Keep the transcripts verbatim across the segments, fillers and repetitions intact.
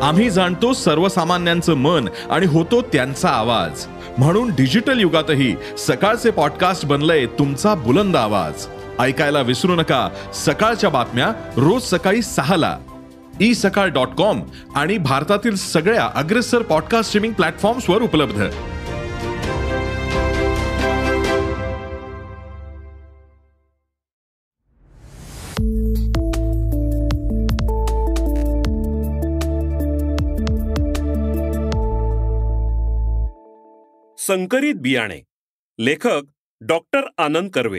आम्ही जाणतो सर्वसामान्यांचं मन आणि होतो त्यांचा आवाज. म्हणून डिजिटल युगातही सकाळचे पॉडकास्ट बनलंय तुमचा बुलंद आवाज. ऐकायला विसरू नका सकाळच्या बातम्या रोज सकाळी सहाला ई सकाळ डॉट कॉम आणि भारतातील सगळ्या अग्रेसर पॉडकास्ट स्ट्रीमिंग प्लॅटफॉर्म्सवर उपलब्ध. संकरित बियाणे. लेखक डॉक्टर आनंद कर्वे.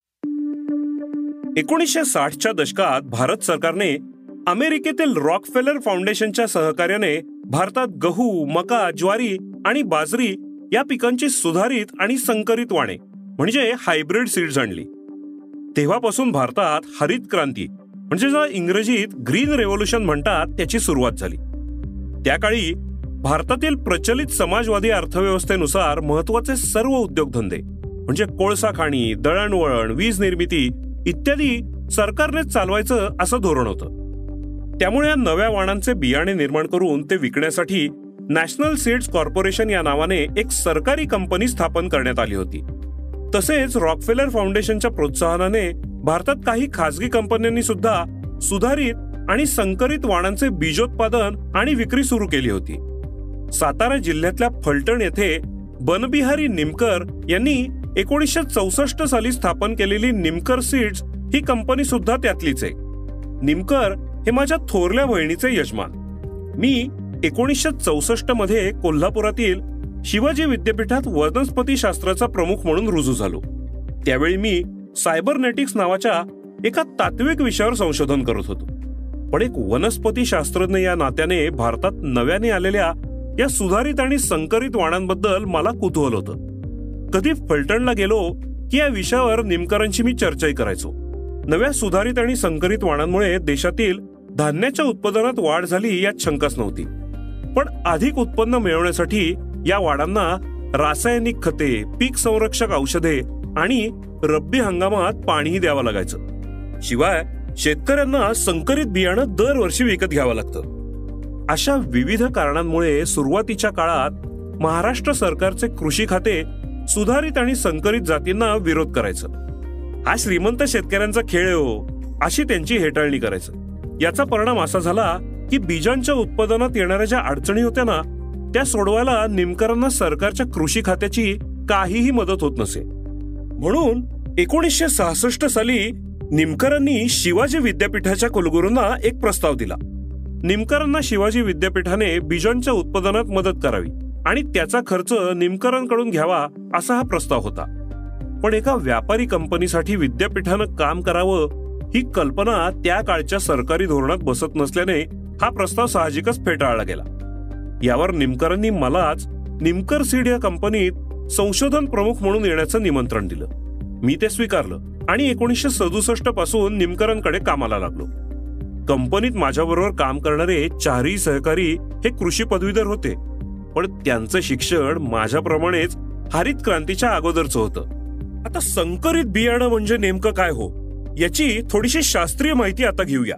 एकोणीसशे साठच्या दशकात भारत सरकारने अमेरिकेतील रॉकफेलर फाउंडेशनच्या सहकार्याने भारतात गहू, मका, ज्वारी आणि बाजरी या पिकांची सुधारित आणि संकरित वाणे म्हणजे हायब्रिड सीड्स आणली. तेव्हापासून भारतात हरित क्रांती म्हणजे ज्याला इंग्रजीत ग्रीन रेव्होल्यूशन म्हणतात त्याची सुरुवात झाली. त्या काळी भारतातील प्रचलित समाजवादी अर्थव्यवस्थेनुसार महत्वाचे सर्व उद्योगधंदे म्हणजे कोळसा खाणी, दळणवळण, वीज निर्मिती इत्यादी सरकारनेच चालवायचं असं धोरण होतं. त्यामुळे या नव्या वाणांचे बियाणे निर्माण करून ते विकण्यासाठी नॅशनल सीड्स कॉर्पोरेशन या नावाने एक सरकारी कंपनी स्थापन करण्यात आली होती. तसेच रॉकफेलर फाउंडेशनच्या प्रोत्साहनाने भारतात काही खासगी कंपन्यांनी सुद्धा सुधारित आणि संकरित वाणांचे बीजोत्पादन आणि विक्री सुरू केली होती. सातारा जिल्ह्यातल्या फलटण येथे बनबिहारी निमकर यांनी एकोणीसशे चौसष्ट साली स्थापन केलेली निमकर सीड्स ही कंपनी सुद्धा त्यातलीच आहे. निमकर हे माझ्या थोरल्या बहिणीचे यजमान. मी एकोणीसशे चौसष्ट मध्ये कोल्हापुरातील शिवाजी विद्यापीठात वनस्पती शास्त्राचा प्रमुख म्हणून रुजू झालो. त्यावेळी मी सायबरनेटिक्स नावाच्या एका तात्विक विषयावर संशोधन करत होतो. पण एक वनस्पती शास्त्रज्ञ या नात्याने भारतात नव्याने आलेल्या या सुधारित आणि संकरित वाणांबद्दल मला कुतूहल होतं. कधी फलटणला गेलो की या विषयावर निमकरांची मी चर्चाही करायचो. नव्या सुधारित आणि संकरित वाणांमुळे देशातील धान्याच्या उत्पादनात वाढ झाली यात शंकाच नव्हती. पण अधिक उत्पन्न मिळवण्यासाठी या वाणांना रासायनिक खते, पीक संरक्षक औषधे आणि रब्बी हंगामात पाणीही द्यावं लागायचं. शिवाय शेतकऱ्यांना संकरित बियाणं दरवर्षी विकत घ्यावं लागतं. अशा विविध कारणांमुळे सुरुवातीच्या काळात महाराष्ट्र सरकारचे कृषी खाते सुधारित आणि संकरित जातींना विरोध करायचं. हा श्रीमंत शेतकऱ्यांचा खेळ आहे हो, अशी त्यांची हेटाळणी करायचं. याचा परिणाम असा झाला की बीजांच्या उत्पादनात येणाऱ्या ज्या अडचणी होत्या ना त्या सोडवायला निमकरांना सरकारच्या कृषी खात्याची काहीही मदत होत नसे. म्हणून एकोणीसशे सहासष्ट साली निमकरांनी शिवाजी विद्यापीठाच्या कुलगुरूंना एक प्रस्ताव दिला. निमकरांना शिवाजी विद्यापीठाने बीजांच्या उत्पादनात मदत करावी आणि त्याचा खर्च निमकरांकडून घ्यावा असा हा प्रस्ताव होता. पण एका व्यापारी कंपनीसाठी विद्यापीठानं काम करावं ही कल्पना त्या काळच्या सरकारी धोरणात बसत नसल्याने हा प्रस्ताव साहजिकच फेटाळला गेला. यावर निमकरांनी मलाच निमकर सीड या कंपनीत संशोधन प्रमुख म्हणून येण्याचं निमंत्रण दिलं. मी ते स्वीकारलं आणि एकोणीसशे सदुसष्ट पासून निमकरांकडे कामाला लागलो. कंपनीत माझ्याबरोबर काम करणारे चारही सहकारी हे कृषी पदवीधर होते. पण त्यांचं शिक्षण माझ्याप्रमाणेच हरित क्रांतीच्या अगोदरचं होतं. आता संकरित बियाणं म्हणजे नेमकं काय हो याची थोडीशी शास्त्रीय माहिती आता घेऊया.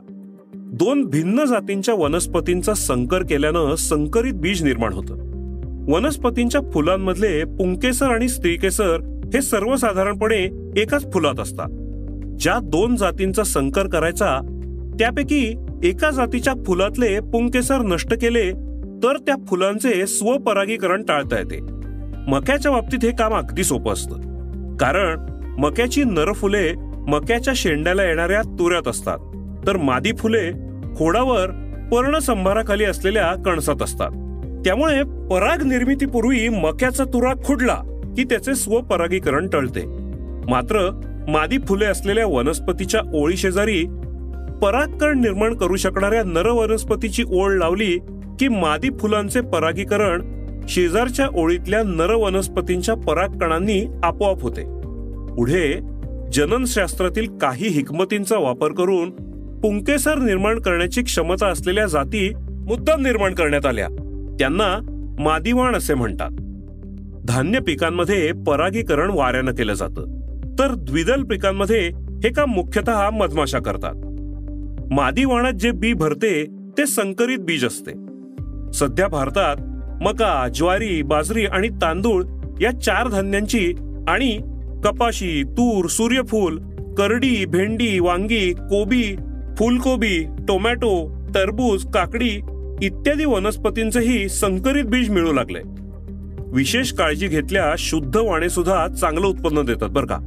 दोन भिन्न जातींच्या वनस्पतींचा संकर केल्यानं संकरित बीज निर्माण होतं. वनस्पतींच्या फुलांमधले पुंकेसर आणि स्त्रीकेसर हे सर्वसाधारणपणे एकाच फुलात असतात. ज्या दोन जातींचा संकर करायचा त्यापैकी एका जातीच्या फुलातले पुंकेसर नष्ट केले तर त्या फुलांचे स्वपरागीकरण टाळता येते. मक्याच्या बाबतीत हे काम अगदी सोपं असतं. कारण मक्याची नर फुले मक्याच्या शेंड्याला येणाऱ्या तुऱ्यात असतात, तर मादी फुले खोडावर पर्णसंभाराखाली असलेल्या कणसात असतात. त्यामुळे पराग निर्मितीपूर्वी मक्याचा तुरा खुडला की त्याचे स्वपरागीकरण टळते. मात्र मादी फुले असलेल्या वनस्पतीच्या ओळी शेजारी परागकण निर्माण करू शकणाऱ्या नर वनस्पतीची ओळ लावली की मादी फुलांचे परागीकरण शेजारच्या ओळीतल्या नर वनस्पतींच्या परागकणांनी आपोआप होते. पुढे जननशास्त्रातील काही हिकमतींचा वापर करून पुंकेसर निर्माण करण्याची क्षमता असलेल्या जाती मुद्दाम निर्माण करण्यात आल्या. त्यांना मादीवाण असे म्हणतात. धान्य पिकांमध्ये परागीकरण वाऱ्यानं केलं जातं, तर द्विदल पिकांमध्ये हे काम मुख्यतः मधमाशा करतात. मादी वाणात जे बी भरते ते संकरित बीज असते. सध्या भारतात मका, ज्वारी, बाजरी आणि तांदूळ या चार धान्यांची आणि कपाशी, तूर, सूर्यफूल, करडी, भेंडी, वांगी, कोबी, फुलकोबी, टोमॅटो, टरबूज, काकडी इत्यादी वनस्पतींचेही संकरित बीज मिळू लागले. विशेष काळजी घेतल्या शुद्ध वाणे सुद्धा चांगलं उत्पन्न देतात बरं का.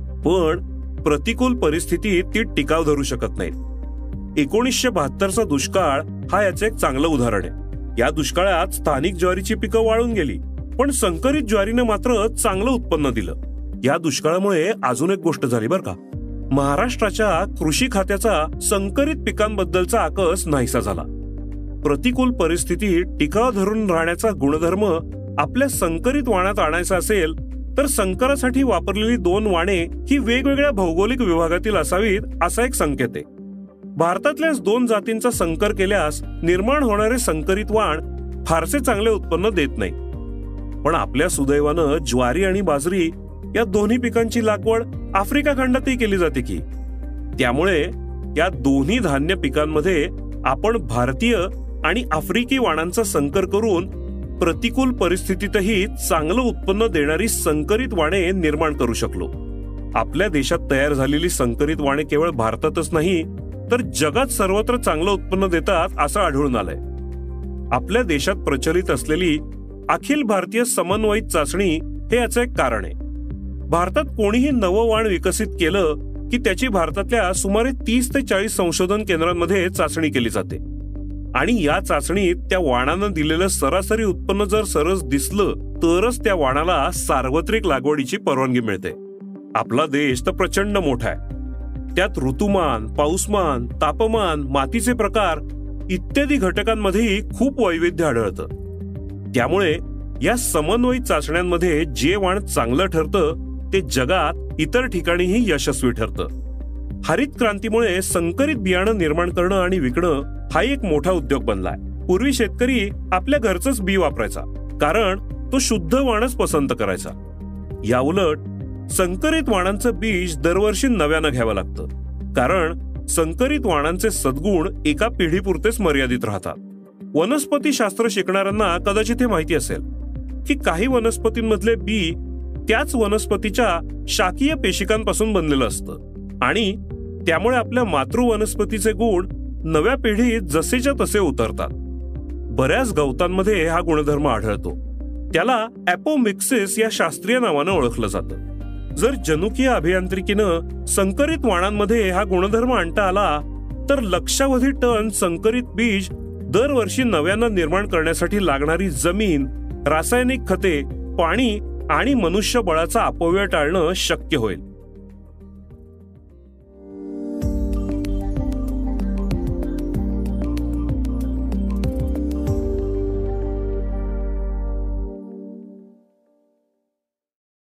पण प्रतिकूल परिस्थितीत ती टिकाव धरू शकत नाहीत. एकोणीसशे बहात्तरचा दुष्काळ हा याचं एक चांगलं उदाहरण आहे. या दुष्काळात स्थानिक ज्वारीची पिकं वाळून गेली, पण संकरित ज्वारीनं मात्र चांगलं उत्पन्न दिलं. या दुष्काळामुळे अजून एक गोष्ट झाली बरं का. महाराष्ट्राच्या कृषी खात्याचा संकरित पिकांबद्दलचा आकस नाहीसा झाला. प्रतिकूल परिस्थितीत टिकाव धरून राहण्याचा गुणधर्म आपल्या संकरित वाणात आणायचा असेल तर संकरासाठी वापरलेली दोन वाणे ही वेगवेगळ्या भौगोलिक विभागातील असावीत असा एक संकेत आहे. भारतातल्याच दोन जातींचा संकर केल्यास निर्माण होणारे संकरित वाण फारसे चांगले उत्पन्न देत नाही. पण आपल्या सुदैवानं ज्वारी आणि बाजरी या दोन्ही पिकांची लागवड आफ्रिका खंडातही केली जाते की. त्यामुळे या दोन्ही धान्य पिकांमध्ये आपण भारतीय आणि आफ्रिकी वाणांचा संकर करून प्रतिकूल परिस्थितीतही चांगलं उत्पन्न देणारी संकरित वाणे निर्माण करू शकलो. आपल्या देशात तयार झालेली संकरित वाणे केवळ भारतातच नाही तर जगात सर्वत्र चांगलं उत्पन्न देतात असं आढळून आलंय. आपल्या देशात प्रचलित असलेली अखिल भारतीय समन्वयित चाचणी हे याचं एक कारण आहे. भारतात कोणीही नवं वाण विकसित केलं की त्याची भारतातल्या सुमारे तीस ते चाळीस संशोधन केंद्रांमध्ये चाचणी केली जाते आणि या चाचणीत त्या वाणानं दिलेलं सरासरी उत्पन्न जर सरस दिसलं तरच त्या वाणाला सार्वत्रिक लागवडीची परवानगी मिळते. आपला देश तर प्रचंड मोठा आहे. त्यात ऋतुमान, पाऊसमान, तापमान, मातीचे प्रकार इत्यादी घटकांमध्येही खूप वैविध्य आढळतं. त्यामुळे या समन्वयित चाचण्यांमध्ये जे वाण चांगलं ठरतं ते जगात इतर ठिकाणीही यशस्वी ठरतं. हरित क्रांतीमुळे संकरित बियाणं निर्माण करणं आणि विकणं हा एक मोठा उद्योग बनलाय. पूर्वी शेतकरी आपल्या घरचंच बी वापरायचा कारण तो शुद्ध वाणच पसंत करायचा. याउलट संकरित वाणांचं बीज दरवर्षी नव्यानं घ्यावं लागतं कारण संकरित वाणांचे सद्गुण एका पिढीपुरतेच मर्यादित राहतात. वनस्पती शास्त्र शिकणाऱ्यांना कदाचित हे माहिती असेल की काही वनस्पतींमधले बी त्याच वनस्पतीच्या शाकीय पेशिकांपासून बनलेलं असतं आणि त्यामुळे आपल्या मातृ वनस्पतीचे गुण नव्या पिढीत जसेच्या तसे उतरतात. बऱ्याच गवतांमध्ये हा गुणधर्म आढळतो. त्याला ॲपोमिक्सिस या शास्त्रीय नावानं ओळखलं जातं. जर जनुकीय अभियांत्रिकीनं संकरित वाणांमध्ये हा गुणधर्म आणता आला तर लक्षावधी टन संकरित बीज दरवर्षी नव्यानं निर्माण करण्यासाठी लागणारी जमीन, रासायनिक खते, पाणी आणि मनुष्यबळाचा अपव्यय टाळणं शक्य होईल.